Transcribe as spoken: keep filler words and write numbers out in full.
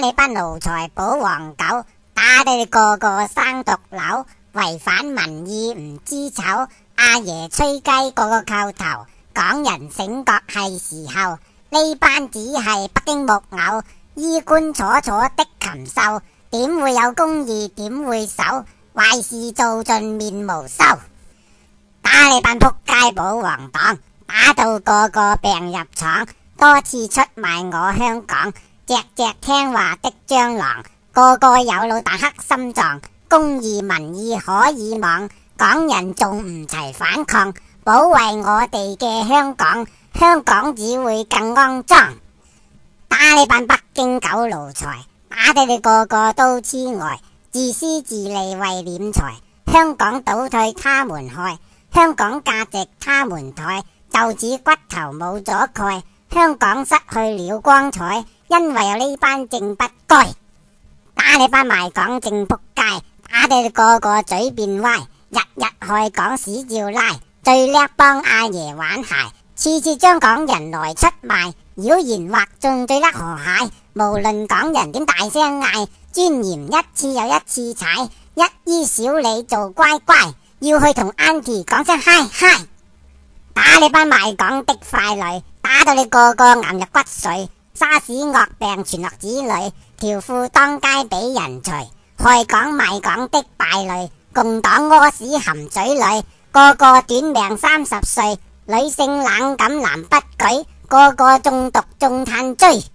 你班奴才保皇狗，打到你個個生毒瘤，違反民意唔知醜，阿爺吹雞個個叩頭，港人醒覺係時候，呢班只係北京木偶，衣冠楚楚的禽獸，點會有公義點會守，壞事做盡面無收，打你班仆街保皇黨，打到個個病入廠，多次出賣我香港，隻隻聽話的蟑螂，個個有腦但黑心臟，公義民意可以望，港人仲唔齊反抗，保衛我哋嘅香港，香港只會更骯髒。打你班北京狗奴才，打到你個個都痴呆，自私自利為斂財，香港倒退他們害，香港價值他們抬，就似骨頭冇咗鈣，香港失去了光彩，因為有呢班正不該。打你班賣港正仆街，打到你個個嘴變歪，日日害港屎照拉，最叻幫阿爺玩鞋，次次將港人來出賣，妖言惑眾最叻河蟹，無論港人點大聲嗌，尊嚴一次又一次踩，一於小你做乖乖，要去同 Auntie 講聲嗨嗨。打你班賣港的傀儡，打到你個個癌入骨髓，沙士惡病傳落子女，條褲當街俾人除，害港賣港的敗類，共黨屙屎含嘴裏，個個短命三十歲，女性冷感男不舉，個個中毒中炭追。